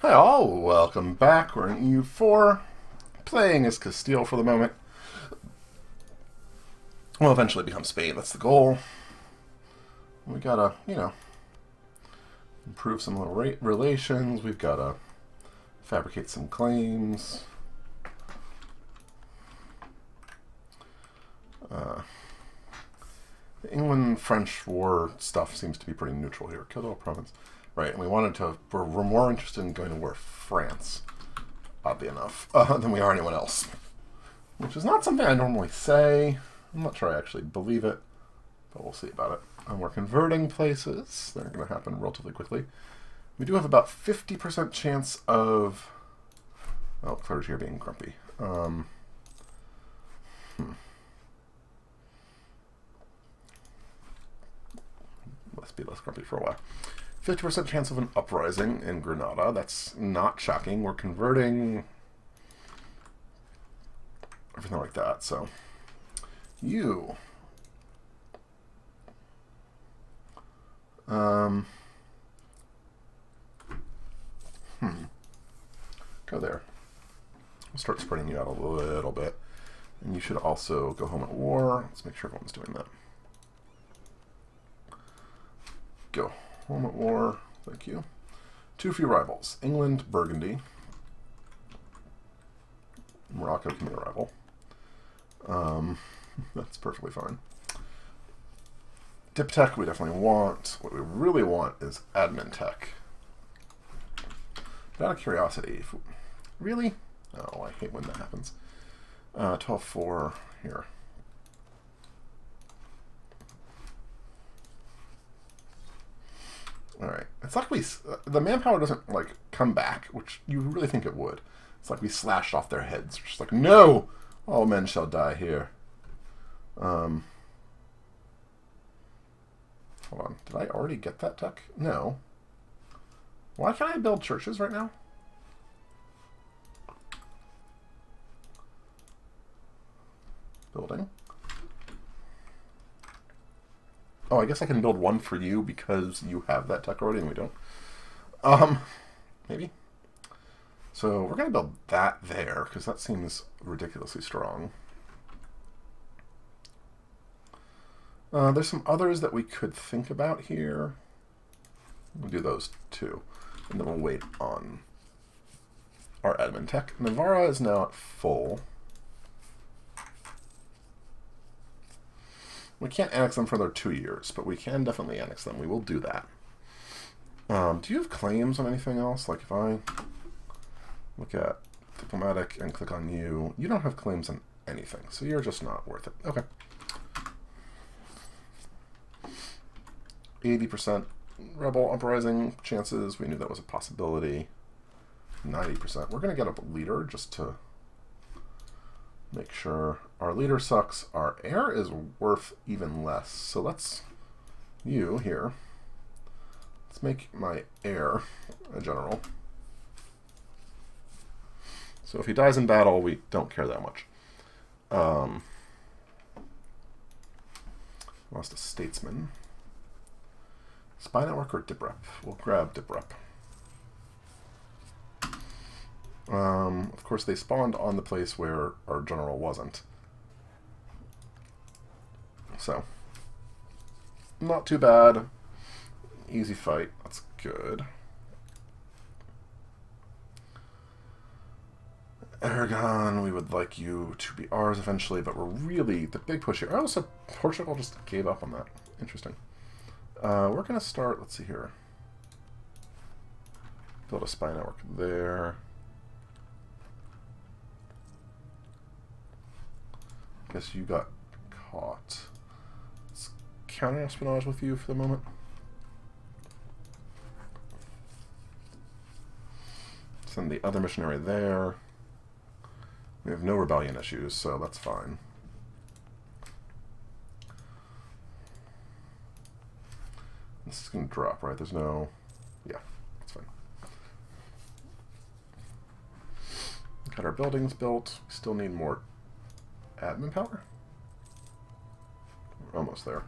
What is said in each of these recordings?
Hi all, welcome back. We're in EU4, playing as Castile for the moment. We'll eventually become Spain, that's the goal. We gotta, improve some little relations. We've gotta fabricate some claims. The England-French war stuff seems to be pretty neutral here. Kildare province. Right, and we're more interested in going to war with France, oddly enough, than we are anyone else. Which is not something I normally say. I'm not sure I actually believe it, but we'll see about it. And we're converting places. They're going to happen relatively quickly. We do have about 50% chance of... Oh, clergy are being grumpy. Let's be less grumpy for a while. 50% chance of an uprising in Granada. That's not shocking. We're converting everything like that. So you go there. We'll start spreading you out a little bit. And you should also go home at war. Let's make sure everyone's doing that. Go. Home at war. Thank you. Two few rivals. England, Burgundy. Morocco can be a rival. That's perfectly fine. Diptech we definitely want. What we really want is admin tech. But out of curiosity, really? Oh, I hate when that happens. 12-4 here. Alright. It's like the manpower doesn't, like, come back, which you really think it would. It's like we slashed off their heads. We're just like, no! All men shall die here. Hold on. Did I already get that tech? No. Why can't I build churches right now? Building. Oh, I guess I can build one for you because you have that tech already and we don't. Maybe. So we're going to build that there because that seems ridiculously strong. There's some others that we could think about here. We'll do those too. And then we'll wait on our admin tech. Navarra is now at full. We can't annex them for another 2 years, but we can definitely annex them. We will do that. Do you have claims on anything else? Like if I look at diplomatic and click on you, you don't have claims on anything, so you're just not worth it. Okay. 80% rebel uprising chances. We knew that was a possibility. 90%. We're going to get a leader just to make sure. Our leader sucks. Our heir is worth even less. So let's, you here, let's make my heir a general. So if he dies in battle, we don't care that much. Lost a statesman. Spy network or DipRep? We'll grab DipRep. Of course, they spawned on the place where our general wasn't. So, not too bad. Easy fight. That's good. Aragon, we would like you to be ours eventually, but we're really the big push here. Oh, so Portugal just gave up on that. Interesting. We're going to start, let's see here. Build a spy network there. Guess you got caught. Let's counter-espionage with you for the moment. Send the other missionary there. We have no rebellion issues, so that's fine. This is going to drop, right? There's no... Yeah, that's fine. Got our buildings built. We still need more admin power? We're almost there.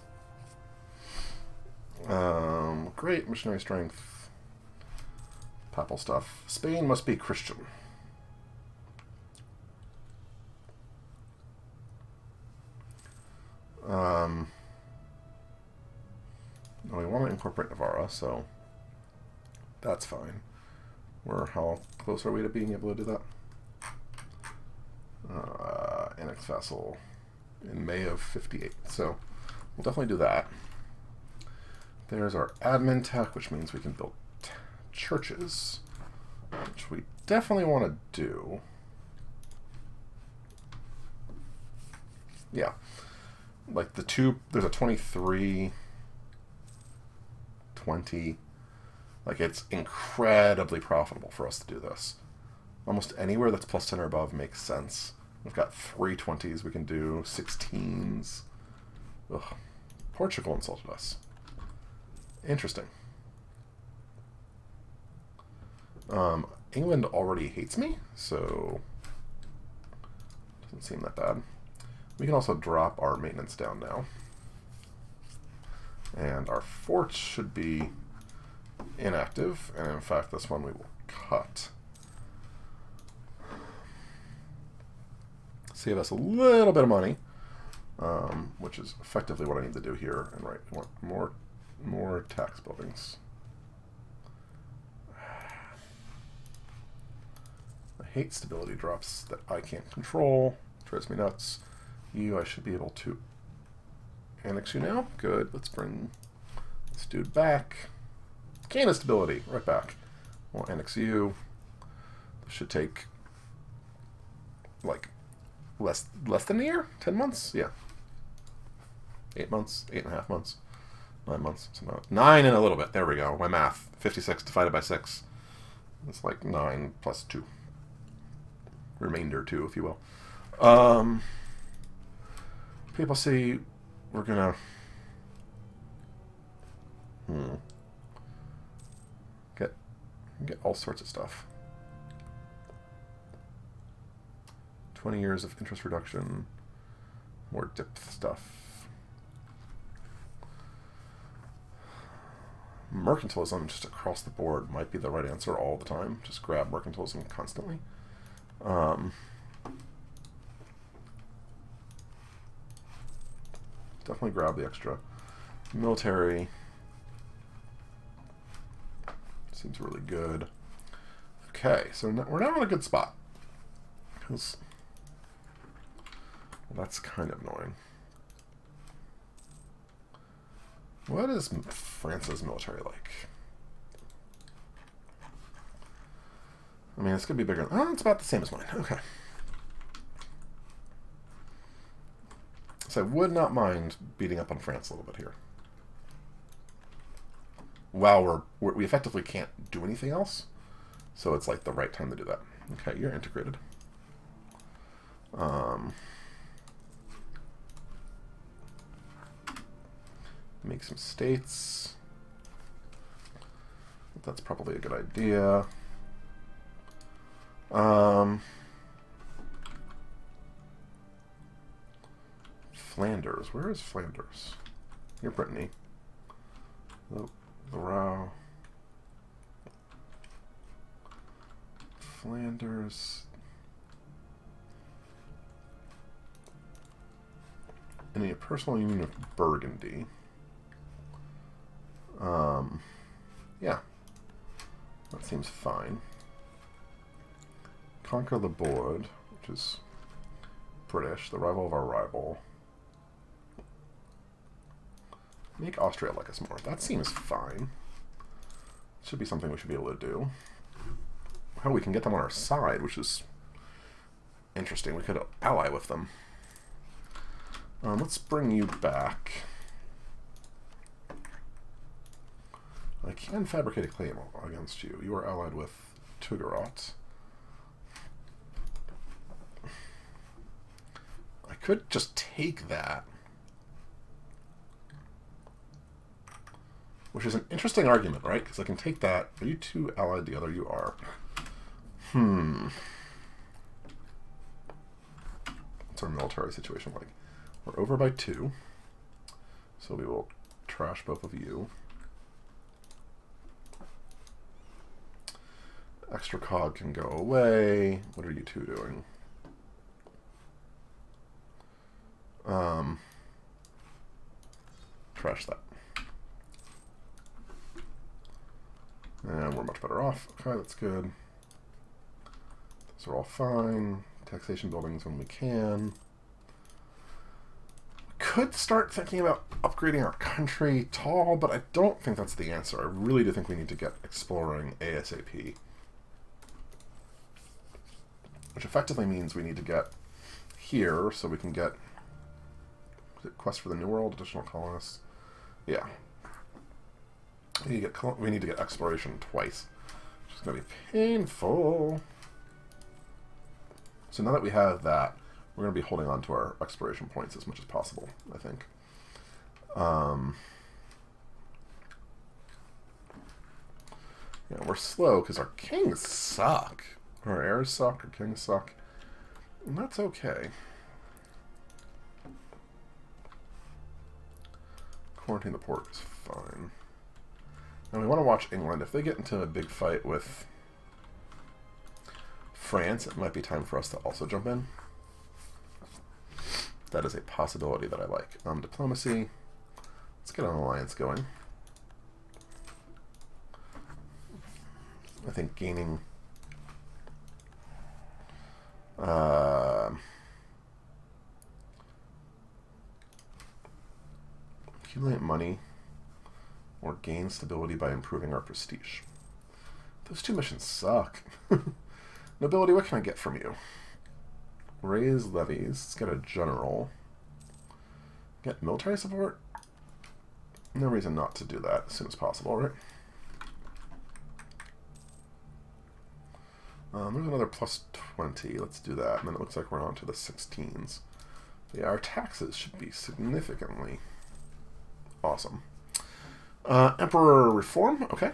Great. Missionary strength. papal stuff. Spain must be Christian. No, we want to incorporate Navarra, so that's fine. How close are we to being able to do that? Annex vassal in May of 58. So we'll definitely do that. There's our admin tech, which means we can build churches, which we definitely want to do. Yeah. Like the two, there's a 23, 20. Like, it's incredibly profitable for us to do this. Almost anywhere that's plus 10 or above makes sense. We've got 3 20s we can do, 16s. Ugh. Portugal insulted us. Interesting. England already hates me, so doesn't seem that bad. We can also drop our maintenance down now. And our forts should be inactive, and in fact this one we will cut. Save us a little bit of money, which is effectively what I need to do here. And right, we want more tax buildings. I hate stability drops that I can't control. Drives me nuts. I should be able to annex you now. Good. Let's bring this dude back. Gain of stability. Right back. We'll annex you. This should take like less than a year? 10 months? Yeah. 8 months? 8.5 months? 9 months? 9 and a little bit. There we go. My math. 56 divided by 6. It's like 9 plus 2. Remainder 2, if you will. People see we're gonna get all sorts of stuff. 20 years of interest reduction, more depth stuff. Mercantilism just across the board might be the right answer all the time. Just grab mercantilism constantly. Definitely grab the extra. Military seems really good. Okay, so we're now in a good spot. Because that's kind of annoying. What is France's military like? I mean, it's going to be bigger. Oh, it's about the same as mine. Okay. So I would not mind beating up on France a little bit here. While we effectively can't do anything else. So it's like the right time to do that. Okay, you're integrated. Make some states. That's probably a good idea. Flanders. Where is Flanders? You're Brittany. The Row. Flanders. And a personal union of Burgundy. Yeah. That seems fine. Conquer the board, which is British, the rival of our rival. Make Austria like us more. That seems fine. Should be something we should be able to do. Oh, we can get them on our side, which is interesting. We could ally with them. Let's bring you back. I can fabricate a claim against you. You are allied with Tugarot. I could just take that. Which is an interesting argument, right? Because I can take that. Are you two allied together? You are. What's our military situation like? We're over by 2. So we will trash both of you. Extra cog can go away. What are you two doing? Trash that. And we're much better off. Okay, that's good. Those are all fine. Taxation buildings when we can. Could start thinking about upgrading our country tall, but I don't think that's the answer. I really do think we need to get exploring ASAP. Which effectively means we need to get here so we can get quest for the New World, additional colonists. Yeah. We need to get exploration twice. Which is going to be painful. So now that we have that, we're going to be holding on to our exploration points as much as possible, I think. Yeah, we're slow because our kings suck. Our heirs suck, our kings suck. And that's okay. Quarantine the port is fine. And we want to watch England. If they get into a big fight with France, it might be time for us to also jump in. That is a possibility that I like. Diplomacy. Let's get an alliance going. I think gaining accumulate money or gain stability by improving our prestige. Those two missions suck. Nobility, what can I get from you? Raise levies. Let's get a general. Get military support? No reason not to do that as soon as possible, right? There's another plus 20. Let's do that. And then it looks like we're on to the 16s. So yeah, our taxes should be significantly awesome. Emperor reform. Okay.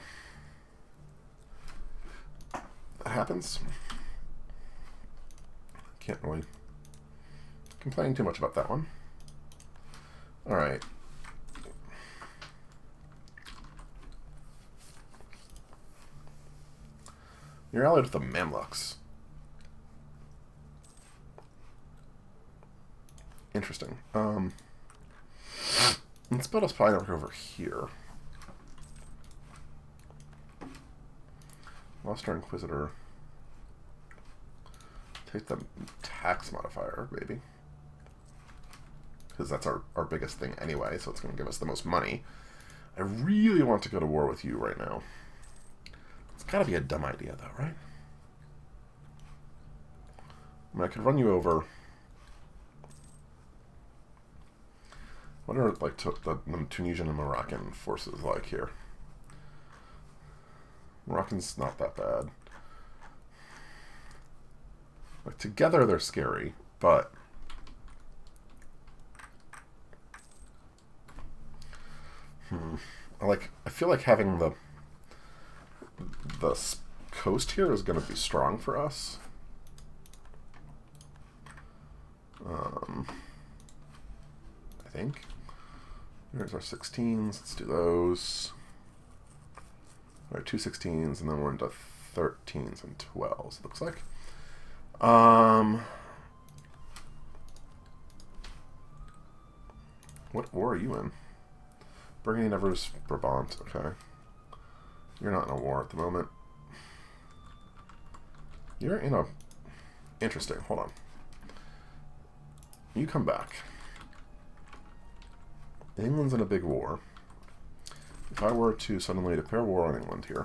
That happens. Can't really complain too much about that one. Alright. You're allied with the Mamluks. Interesting. Let's put us probably over here. Master Inquisitor. Take the tax modifier, maybe. Because that's our biggest thing anyway, so it's going to give us the most money. I really want to go to war with you right now. It's got to be a dumb idea, though, right? I mean, I could run you over. What are like the Tunisian and Moroccan forces like here? Moroccan's not that bad. Like together they're scary, but I feel like having the coast here is going to be strong for us. I think. Here's our 16s. Let's do those. All right, 2 16s, and then we're into 13s and 12s, it looks like. What war are you in? Burgundy, Nevers, Brabant. Okay. You're not in a war at the moment. You're in a... Interesting. Hold on. You come back. England's in a big war. If I were to suddenly declare war on England here...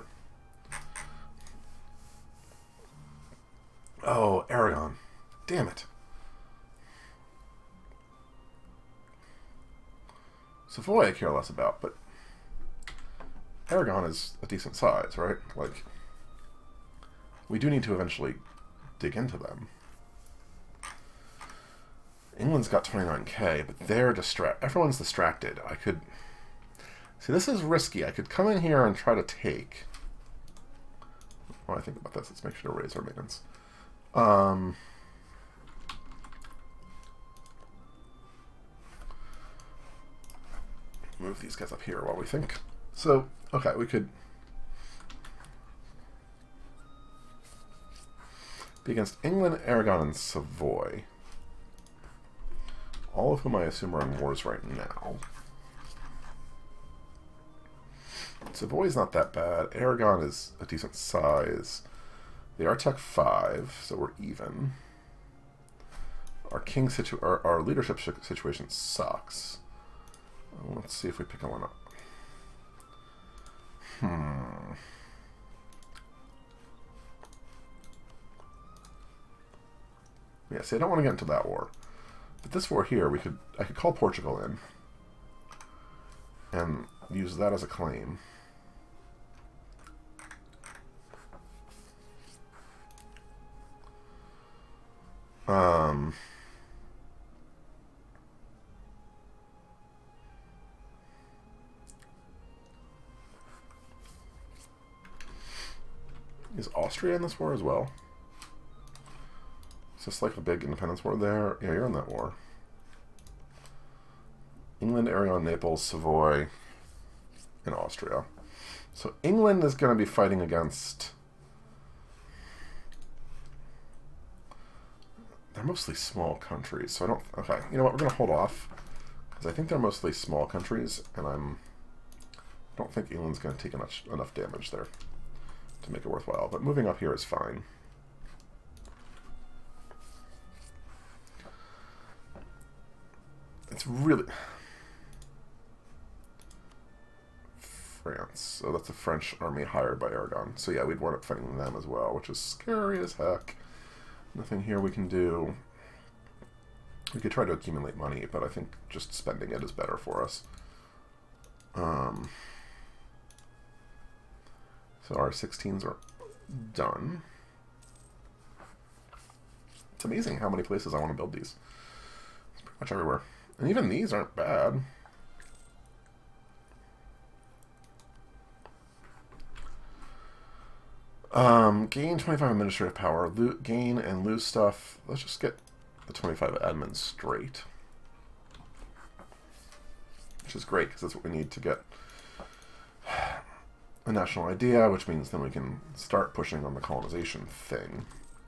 Oh, Aragon. Damn it. Savoy I care less about, but Aragon is a decent size, right? Like, we do need to eventually dig into them. England's got 29k, but they're everyone's distracted. I could... See, this is risky. I could come in here and try to take... While I think about this, let's make sure to raise our maintenance. Move these guys up here while we think. So, okay, we could... be against England, Aragon, and Savoy. All of whom I assume are in wars right now. Savoy's not that bad. Aragon is a decent size. They are Tech 5, so we're even. Our our leadership situation sucks. Let's see if we pick one up. Yeah, see, I don't want to get into that war. But this war here, I could call Portugal in and use that as a claim. Is Austria in this war as well? Is this like a big independence war there? Yeah, you're in that war. England, Aragon, Naples, Savoy, and Austria. So England is going to be fighting against... They're mostly small countries, so I don't... Okay, you know what? We're going to hold off, because I think they're mostly small countries, and I don't think England's going to take enough damage there to make it worthwhile. But moving up here is fine. It's really... France. So that's the French army hired by Aragon. So yeah, we'd wind up fighting them as well, which is scary as heck. Nothing here we can do. We could try to accumulate money, but I think just spending it is better for us. So our 16s are done. It's amazing how many places I want to build these. It's pretty much everywhere. And even these aren't bad. Gain 25 administrative power, gain and lose stuff. Let's just get the 25 admin straight. Which is great, because that's what we need to get a national idea, which means then we can start pushing on the colonization thing.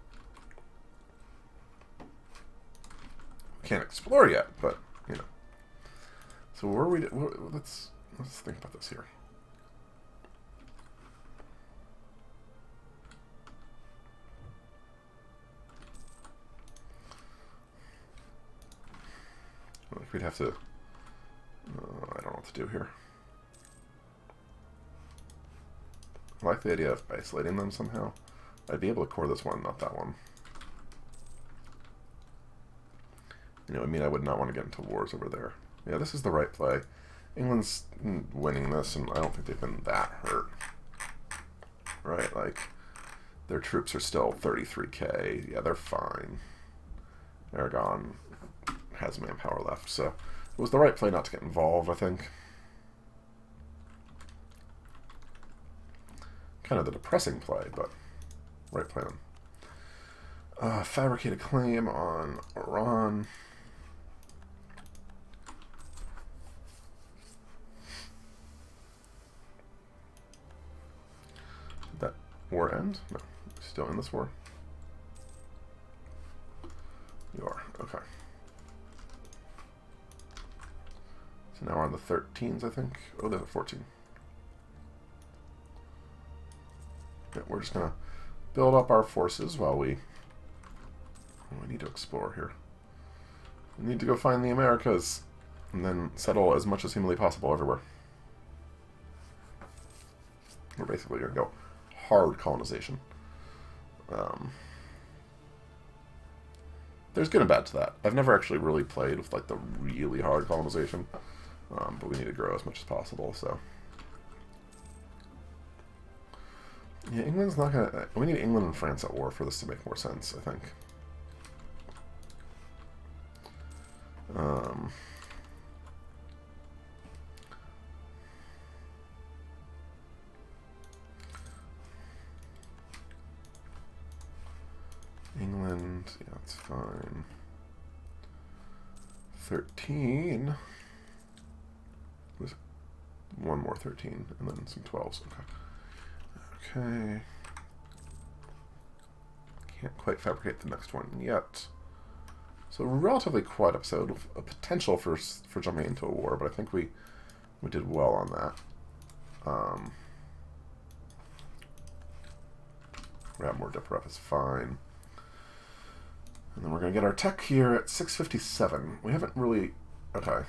We can't explore yet, but, you know. So where are we... Let's think about this here. We'd have to... I don't know what to do here. I like the idea of isolating them somehow. I'd be able to core this one, not that one. You know, I mean, I would not want to get into wars over there. Yeah, this is the right play. England's winning this, and I don't think they've been that hurt. Right, like, their troops are still 33k. Yeah, they're fine. Aragon has manpower left, so it was the right play not to get involved, I think. Kind of the depressing play, but right plan. Fabricate a claim on Iran. Did that war end? No, still in this war. You are, okay. So now we're on the 13s, I think. Oh, there's a 14. Yeah, we're just gonna build up our forces while we need to explore here. We need to go find the Americas and then settle as much as humanly possible everywhere. We're basically gonna go hard colonization. There's good and bad to that. I've never actually really played with like the really hard colonization. But we need to grow as much as possible, so. Yeah, England's not gonna... We need England and France at war for this to make more sense, I think. England, yeah, that's fine. 13... One more 13, and then some 12s. Okay. Okay. Can't quite fabricate the next one yet. So relatively quiet episode, with a potential for jumping into a war, but I think we did well on that. Grab more dip rep is fine. And then we're going to get our tech here at 657. We haven't really... Okay.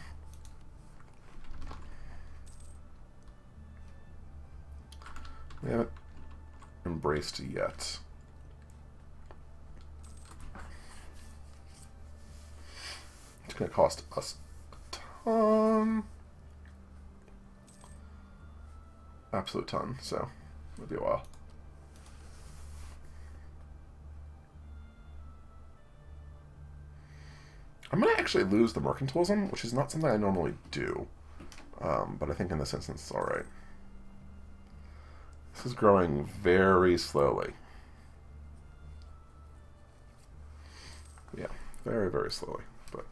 We haven't embraced yet. It's going to cost us a ton. Absolute ton, so it'll be a while. I'm going to actually lose the mercantilism, which is not something I normally do. But I think in this instance it's alright. This is growing very slowly. Yeah, very, very slowly. But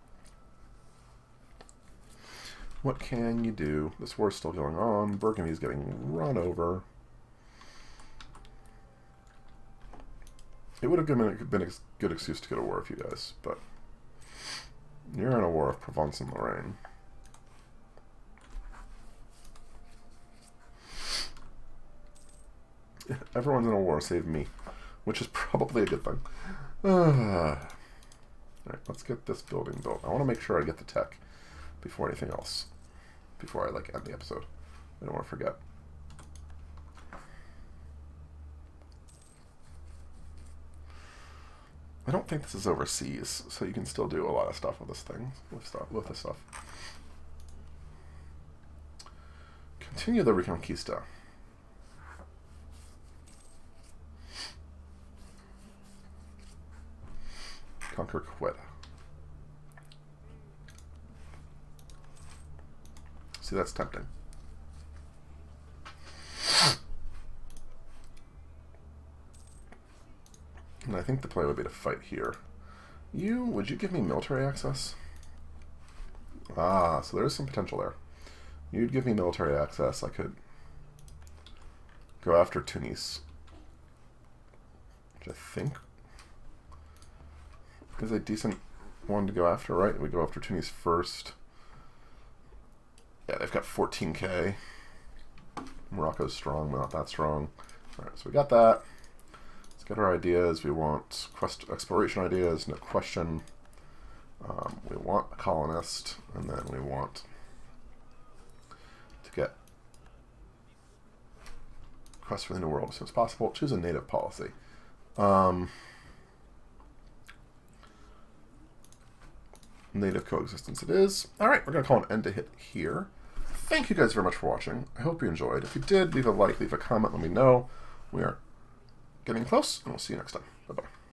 what can you do? This war's still going on. Burgundy's getting run over. It would have been a good excuse to go to war with you guys, but you're in a war with Provence and Lorraine. Everyone's in a war save me, which is probably a good thing. Alright, let's get this building built. I want to make sure I get the tech before anything else. Before I end the episode. I don't want to forget. I don't think this is overseas, so you can still do a lot of stuff with this thing, with this stuff. Continue the Reconquista. Conquer Quetta. See, that's tempting. And I think the play would be to fight here. Would you give me military access? Ah, so there is some potential there. You'd give me military access. I could go after Tunis, which I think is a decent one to go after, right? We go after Tunis first. Yeah, they've got 14k. Morocco's strong, but not that strong. Alright, so we got that. Let's get our ideas. We want exploration ideas, no question. We want a colonist, and then we want to get quest for the New World as soon as possible. Choose a native policy. Native coexistence it is. Alright, we're going to call an end to hit here. Thank you guys very much for watching. I hope you enjoyed. If you did, leave a like, leave a comment, let me know. We are getting close, and we'll see you next time. Bye-bye.